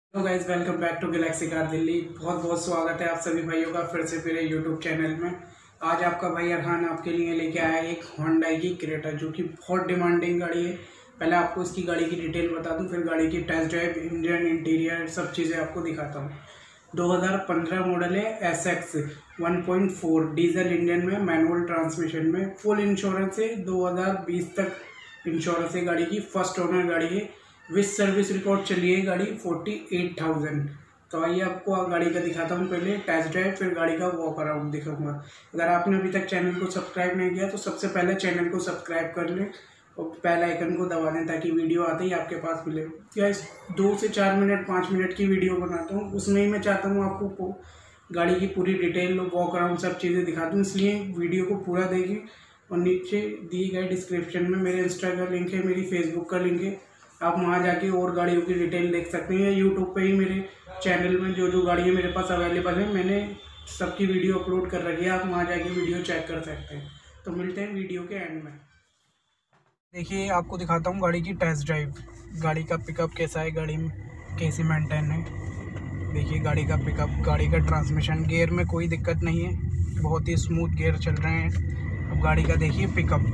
तो guys welcome back to Galaxy Car Delhi. बहुत बहुत स्वागत है आप सभी भाइयों का फिर से मेरे यूट्यूब चैनल में। आज आपका भाई अरहान आपके लिए लेके आया है एक होंडा की क्रेटा, जो कि बहुत डिमांडिंग गाड़ी है। पहले आपको इसकी गाड़ी की डिटेल बता दूं, फिर गाड़ी की टेस्ट ड्राइव, इंजन, इंटीरियर सब चीज़ें आपको दिखाता हूँ। 2015 मॉडल है, SX 1.4 डीजल इंजन में, मैनुअल ट्रांसमिशन में, फुल इंश्योरेंस है। 2020 तक इंश्योरेंस है गाड़ी की, फर्स्ट ओनर गाड़ी है। विथ सर्विस रिकॉर्ड चली है गाड़ी 48,000। तो आइए आपको गाड़ी का दिखाता हूँ, पहले टेस्ट ड्राइव फिर गाड़ी का वॉक अराउंड दिखाऊंगा। अगर आपने अभी तक चैनल को सब्सक्राइब नहीं किया तो सबसे पहले चैनल को सब्सक्राइब कर लें और बेल आइकन को दबा दें ताकि वीडियो आते ही आपके पास मिले। गाइस 2 से 4 मिनट 5 मिनट की वीडियो बनाता हूँ, उसमें ही मैं चाहता हूँ आपको गाड़ी की पूरी डिटेल वॉक अराउंड सब चीज़ें दिखा दूँ, इसलिए वीडियो को पूरा देखें। और नीचे दिए गए डिस्क्रिप्शन में मेरे इंस्टा का लिंक है, मेरी फेसबुक का लिंक है, आप वहाँ जाके और गाड़ियों की डिटेल देख सकते हैं। यूट्यूब पे ही मेरे चैनल में जो जो गाड़ियाँ मेरे पास अवेलेबल है, मैंने सबकी वीडियो अपलोड कर रखी है, आप वहाँ जाके वीडियो चेक कर सकते हैं। तो मिलते हैं वीडियो के एंड में। देखिए आपको दिखाता हूँ गाड़ी की टेस्ट ड्राइव, गाड़ी का पिकअप कैसा है, गाड़ी में कैसी मेंटेन है। देखिए गाड़ी का पिकअप, गाड़ी का ट्रांसमिशन, गियर में कोई दिक्कत नहीं है, बहुत ही स्मूथ गियर चल रहे हैं। अब गाड़ी का देखिए पिकअप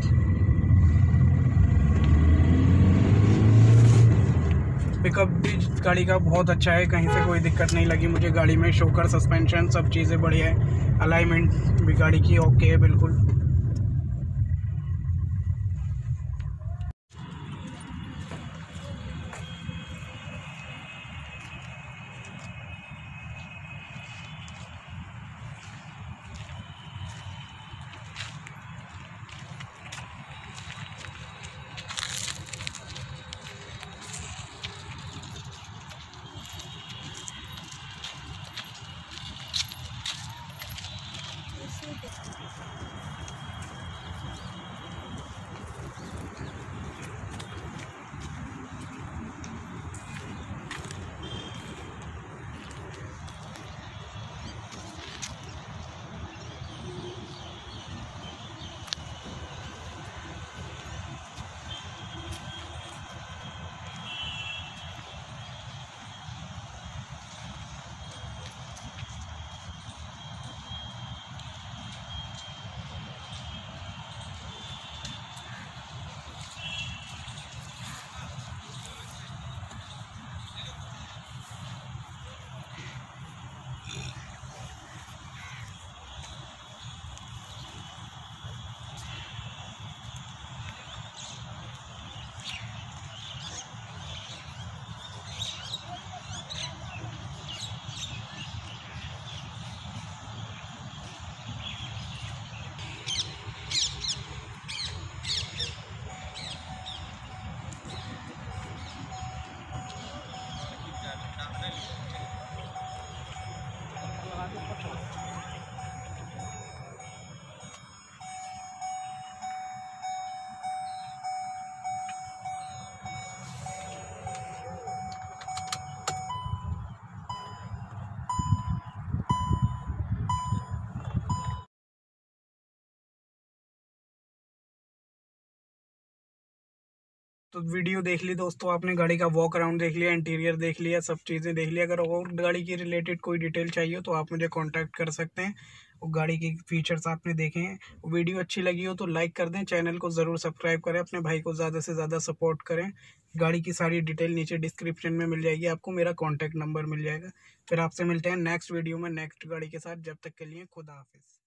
भी गाड़ी का बहुत अच्छा है, कहीं से कोई दिक्कत नहीं लगी मुझे गाड़ी में। शोकर, सस्पेंशन सब चीज़ें बढ़िया है, अलाइनमेंट भी गाड़ी की ओके है बिल्कुल। तो वीडियो देख ली दोस्तों आपने, गाड़ी का वॉक अराउंड देख लिया, इंटीरियर देख लिया, सब चीज़ें देख लिया। अगर और गाड़ी की रिलेटेड कोई डिटेल चाहिए तो आप मुझे कांटेक्ट कर सकते हैं। और गाड़ी के फीचर्स आपने देखे हैं, वीडियो अच्छी लगी हो तो लाइक कर दें, चैनल को ज़रूर सब्सक्राइब करें, अपने भाई को ज़्यादा से ज़्यादा सपोर्ट करें। गाड़ी की सारी डिटेल नीचे डिस्क्रिप्शन में मिल जाएगी, आपको मेरा कॉन्टैक्ट नंबर मिल जाएगा। फिर आपसे मिलते हैं नेक्स्ट वीडियो में नेक्स्ट गाड़ी के साथ। जब तक के लिए खुदा हाफिज़।